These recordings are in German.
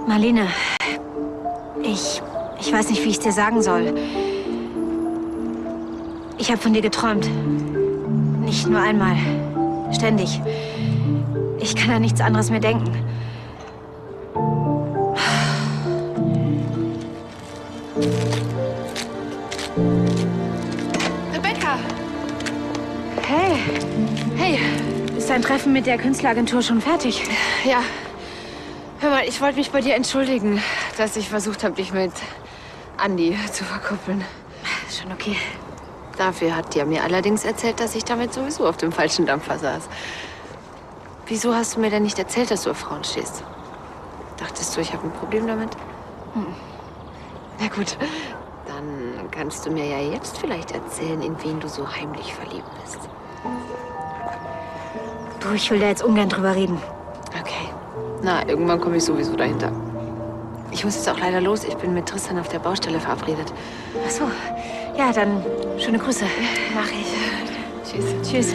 Marlene, ich weiß nicht, wie ich es dir sagen soll. Ich habe von dir geträumt. Nicht nur einmal. Ständig. Ich kann an nichts anderes mehr denken. Rebecca! Hey. Hey. Ist dein Treffen mit der Künstleragentur schon fertig? Ja. Hör mal, ich wollte mich bei dir entschuldigen, dass ich versucht habe, dich mit Andi zu verkuppeln. Schon okay. Dafür hat dir mir allerdings erzählt, dass ich damit sowieso auf dem falschen Dampfer saß. Wieso hast du mir denn nicht erzählt, dass du auf Frauen stehst? Dachtest du, ich habe ein Problem damit? Na gut, dann kannst du mir ja jetzt vielleicht erzählen, in wen du so heimlich verliebt bist. Du, ich will da jetzt ungern drüber reden. Okay. Na, irgendwann komme ich sowieso dahinter. Ich muss jetzt auch leider los. Ich bin mit Tristan auf der Baustelle verabredet. Ach so. Ja, dann schöne Grüße. Mach ich. Tschüss. Tschüss.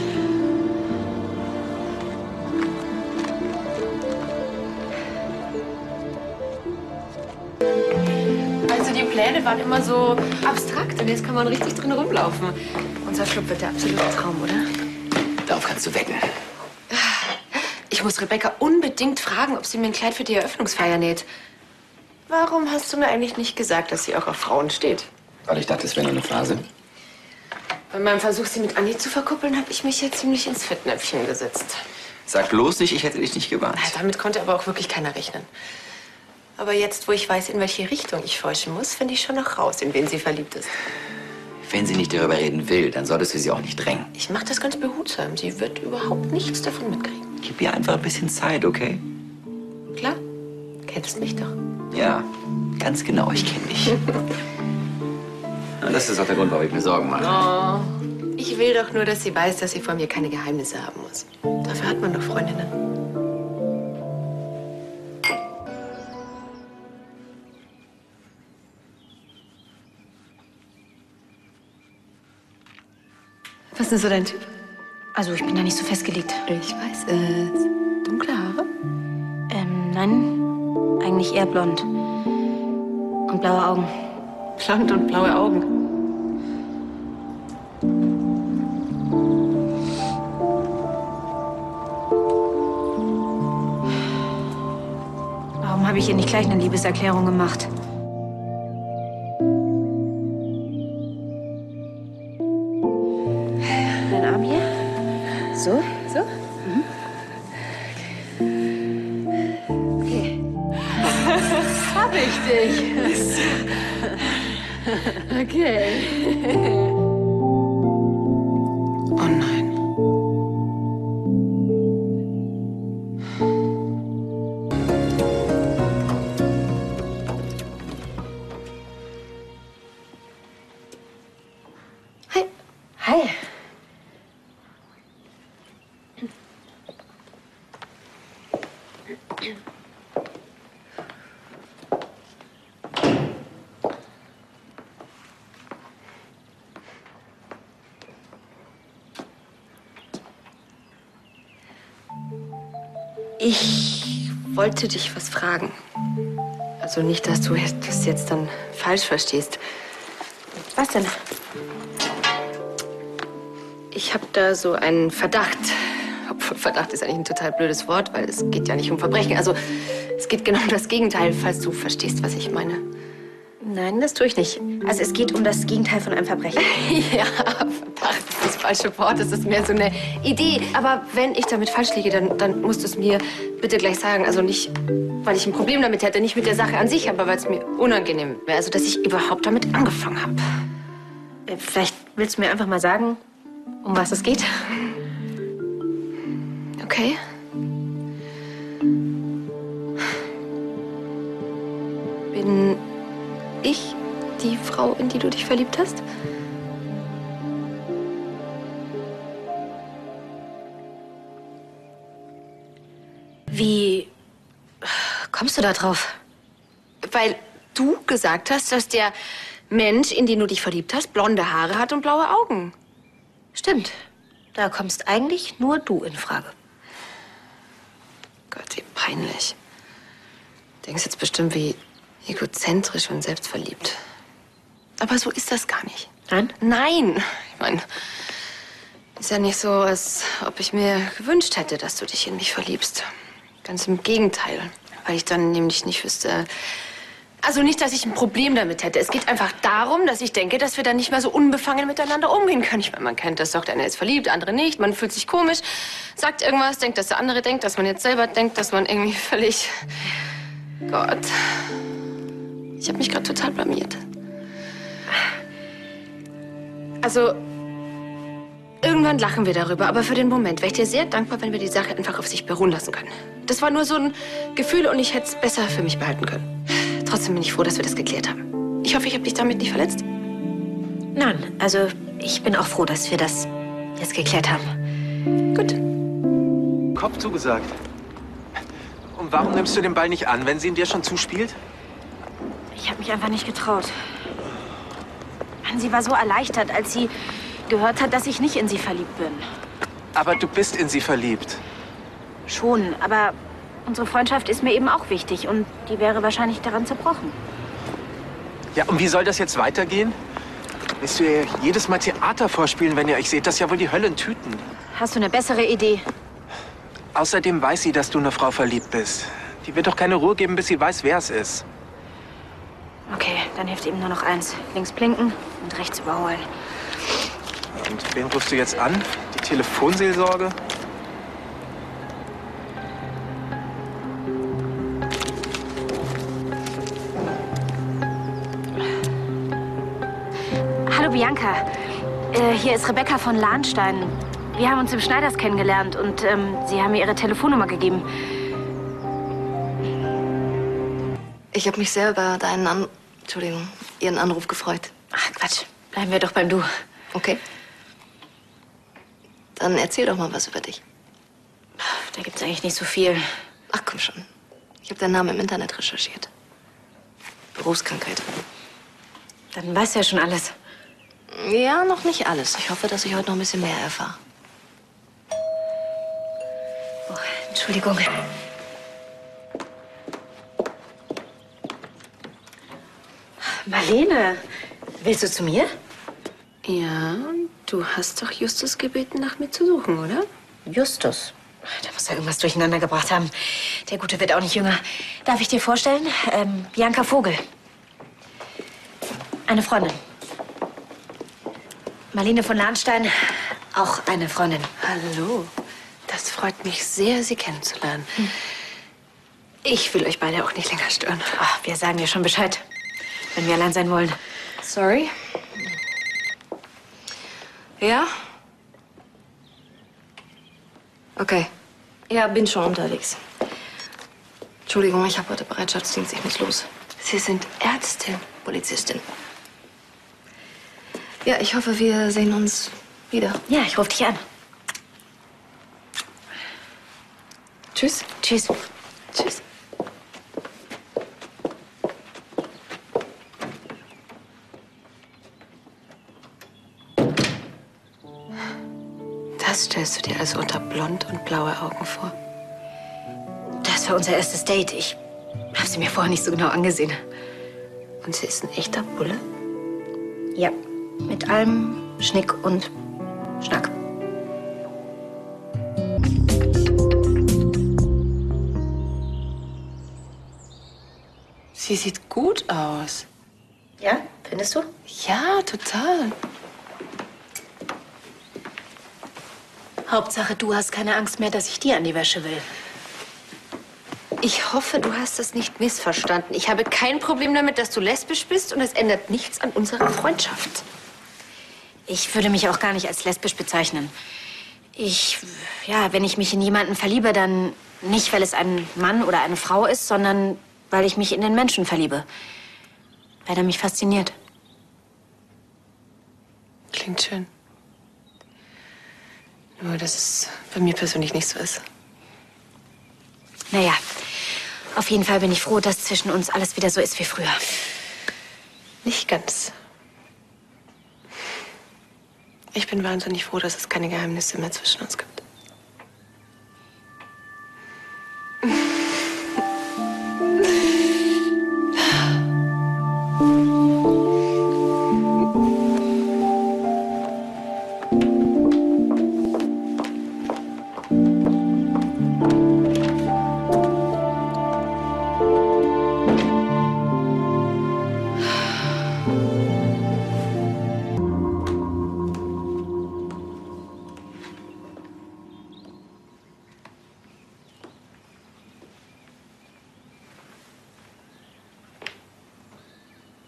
Also die Pläne waren immer so abstrakt und jetzt kann man richtig drin rumlaufen. Unser Club wird der absolute Traum, oder? Darauf kannst du wetten. Ich muss Rebecca unbedingt fragen, ob sie mir ein Kleid für die Eröffnungsfeier näht. Warum hast du mir eigentlich nicht gesagt, dass sie auch auf Frauen steht? Weil ich dachte, es wäre nur eine Phase. Bei meinem Versuch, sie mit Andi zu verkuppeln, habe ich mich ja ziemlich ins Fettnäpfchen gesetzt. Sag bloß nicht, ich hätte dich nicht gewarnt. Damit konnte aber auch wirklich keiner rechnen. Aber jetzt, wo ich weiß, in welche Richtung ich forschen muss, finde ich schon noch raus, in wen sie verliebt ist. Wenn sie nicht darüber reden will, dann solltest du sie auch nicht drängen. Ich mache das ganz behutsam. Sie wird überhaupt nichts davon mitkriegen. Gib ihr einfach ein bisschen Zeit, okay? Klar, kennst mich doch. Ja, ganz genau, ich kenne dich. Und das ist auch der Grund, warum ich mir Sorgen mache. Oh, ich will doch nur, dass sie weiß, dass sie von mir keine Geheimnisse haben muss. Dafür hat man doch Freundinnen. Was ist denn so dein Typ? Also, ich bin da nicht so festgelegt. Ich weiß es. Dunkle Haare? Nein, eigentlich eher blond. Und blaue Augen. Blond und blaue Augen. Warum habe ich ihr nicht gleich eine Liebeserklärung gemacht? Dein Arm hier? So? So? Okay. Hab ich dich. Okay. Oh nein. Hi. Hi. Ich wollte dich was fragen. Also nicht, dass du das jetzt dann falsch verstehst. Was denn? Ich habe da so einen Verdacht. Obwohl Verdacht ist eigentlich ein total blödes Wort, weil es geht ja nicht um Verbrechen. Also es geht genau um das Gegenteil, falls du verstehst, was ich meine. Nein, das tue ich nicht. Also es geht um das Gegenteil von einem Verbrechen. Ja, Verdacht ist das falsche Wort. Das ist mehr so eine Idee. Aber wenn ich damit falsch liege, dann musst du es mir bitte gleich sagen. Also nicht, weil ich ein Problem damit hätte, nicht mit der Sache an sich, aber weil es mir unangenehm wäre. Also, dass ich überhaupt damit angefangen habe. Vielleicht willst du mir einfach mal sagen, um was es geht? Okay. Bin ich die Frau, in die du dich verliebt hast? Wie kommst du da drauf? Weil du gesagt hast, dass der Mensch, in den du dich verliebt hast, blonde Haare hat und blaue Augen. Stimmt. Da kommst eigentlich nur du in Frage. Gott, wie peinlich. denkst jetzt bestimmt, wie egozentrisch und selbstverliebt. Aber so ist das gar nicht. Nein? Nein. Ich meine, ist ja nicht so, als ob ich mir gewünscht hätte, dass du dich in mich verliebst. Ganz im Gegenteil. Weil ich dann nämlich nicht wüsste... Also nicht, dass ich ein Problem damit hätte. Es geht einfach darum, dass ich denke, dass wir dann nicht mehr so unbefangen miteinander umgehen können. Ich meine, man kennt das doch. Der eine ist verliebt, der andere nicht. Man fühlt sich komisch, sagt irgendwas, denkt, dass der andere denkt, dass man jetzt selber denkt, dass man irgendwie völlig... Gott. Ich habe mich gerade total blamiert. Also, irgendwann lachen wir darüber. Aber für den Moment wäre ich dir sehr dankbar, wenn wir die Sache einfach auf sich beruhen lassen können. Das war nur so ein Gefühl und ich hätte es besser für mich behalten können. Trotzdem bin ich froh, dass wir das geklärt haben. Ich hoffe, ich habe dich damit nicht verletzt. Nein, also ich bin auch froh, dass wir das jetzt geklärt haben. Gut. Kopf zugesagt. Und warum nimmst du den Ball nicht an, wenn sie ihn dir schon zuspielt? Ich habe mich einfach nicht getraut. Mann, sie war so erleichtert, als sie gehört hat, dass ich nicht in sie verliebt bin. Aber du bist in sie verliebt. Schon, aber unsere Freundschaft ist mir eben auch wichtig und die wäre wahrscheinlich daran zerbrochen. Ja, und wie soll das jetzt weitergehen? Willst du ihr jedes Mal Theater vorspielen, wenn ihr euch seht? Das ist ja wohl die Hölle in Tüten. Hast du eine bessere Idee? Außerdem weiß sie, dass du in eine Frau verliebt bist. Die wird doch keine Ruhe geben, bis sie weiß, wer es ist. Okay, dann hilft eben nur noch eins. Links blinken und rechts überholen. Und wen rufst du jetzt an? Die Telefonseelsorge? Hallo Bianca, hier ist Rebecca von Lahnstein. Wir haben uns im Schneiders kennengelernt und Sie haben mir Ihre Telefonnummer gegeben. Ich habe mich sehr über Ihren Anruf gefreut. Ach Quatsch, bleiben wir doch beim Du. Okay. Dann erzähl doch mal was über dich. Da gibt's eigentlich nicht so viel. Ach, komm schon. Ich habe deinen Namen im Internet recherchiert. Berufskrankheit. Dann weißt du ja schon alles. Ja, noch nicht alles. Ich hoffe, dass ich heute noch ein bisschen mehr erfahre. Oh, Entschuldigung. Marlene, willst du zu mir? Ja, du hast doch Justus gebeten, nach mir zu suchen, oder? Justus. Da muss er irgendwas durcheinander gebracht haben. Der Gute wird auch nicht jünger. Darf ich dir vorstellen? Bianca Vogel. Eine Freundin. Marlene von Lahnstein, auch eine Freundin. Hallo. Das freut mich sehr, Sie kennenzulernen. Ich will euch beide auch nicht länger stören. Ach, wir sagen dir schon Bescheid, wenn wir allein sein wollen. Sorry. Ja? Okay. Ja, bin schon unterwegs. Entschuldigung, ich habe heute Bereitschaftsdienst. Ich muss los. Sie sind Ärztin. Polizistin. Ja, ich hoffe, wir sehen uns wieder. Ja, ich rufe dich an. Tschüss. Tschüss. Tschüss. Das stellst du dir also unter blond und blaue Augen vor? Das war unser erstes Date. Ich habe sie mir vorher nicht so genau angesehen. Und sie ist ein echter Bulle? Ja, mit allem Schnick und Schnack. Sie sieht gut aus. Ja, findest du? Ja, total. Hauptsache, du hast keine Angst mehr, dass ich dir an die Wäsche will. Ich hoffe, du hast das nicht missverstanden. Ich habe kein Problem damit, dass du lesbisch bist und es ändert nichts an unserer Freundschaft. Ich würde mich auch gar nicht als lesbisch bezeichnen. Wenn ich mich in jemanden verliebe, dann nicht, weil es ein Mann oder eine Frau ist, sondern weil ich mich in den Menschen verliebe. Weil er mich fasziniert. Klingt schön. Nur, dass es bei mir persönlich nicht so ist. Naja, auf jeden Fall bin ich froh, dass zwischen uns alles wieder so ist wie früher. Nicht ganz. Ich bin wahnsinnig froh, dass es keine Geheimnisse mehr zwischen uns gibt.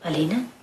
Marlene?